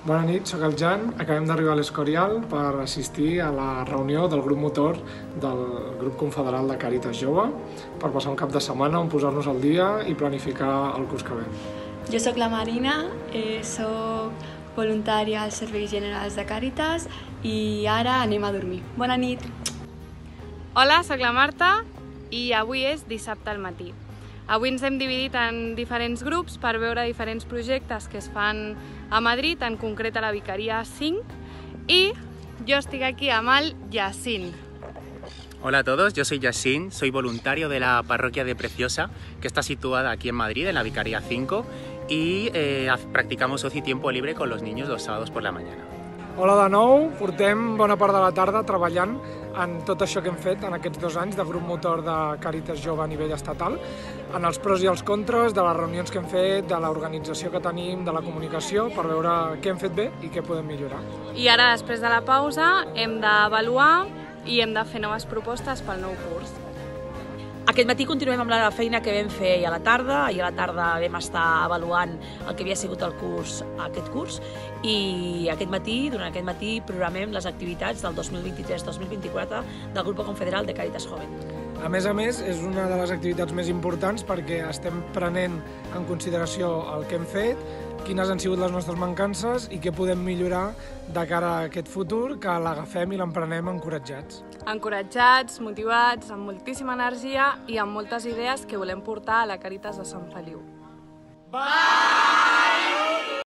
Bona nit, sóc el Jan. Acabem d'arribar a l'Escorial per assistir a la reunió del grup motor del grup confederal de Càritas Jove per passar un cap de setmana on posar-nos al dia i planificar el curs que ve. Jo sóc la Marina, sóc voluntària als Serveis Generals de Càritas i ara anem a dormir. Bona nit! Hola, sóc la Marta i avui és dissabte al matí. Avui ens hem dividit en diferents grups per veure diferents projectes que es fan a Madrid, en concret a la Vicaria 5, y yo estoy aquí amb el Yacine. Hola a todos, yo soy Yacine, soy voluntario de la parroquia de Preciosa, que está situada aquí en Madrid, en la Vicaria 5, y practicamos ocio y tiempo libre con los niños los sábados por la mañana. Hola de nou, portem bona part de la tarda treballant en tot això que hem fet en aquests 2 anys de grup motor de Càritas Jove a nivell estatal, en els pros i els contres de les reunions que hem fet, de l'organització que tenim, de la comunicació, per veure què hem fet bé i què podem millorar. I ara, després de la pausa, hem d'avaluar i hem de fer noves propostes pel nou curs. Aquest matí continuem amb la feina que vam fer ahir a la tarda. Ahir a la tarda vam estar avaluant el que havia sigut el curs, aquest curs, i durant aquest matí programem les activitats del 2023-2024 del Grupo Confederal de Càritas Joven. A més, és una de les activitats més importants perquè estem prenent en consideració el que hem fet, quines han sigut les nostres mancances i què podem millorar de cara a aquest futur, que l'agafem i l'emprenem encoratjats. Encoratjats, motivats, amb moltíssima energia i amb moltes idees que volem portar a la Càritas de Sant Feliu. Va!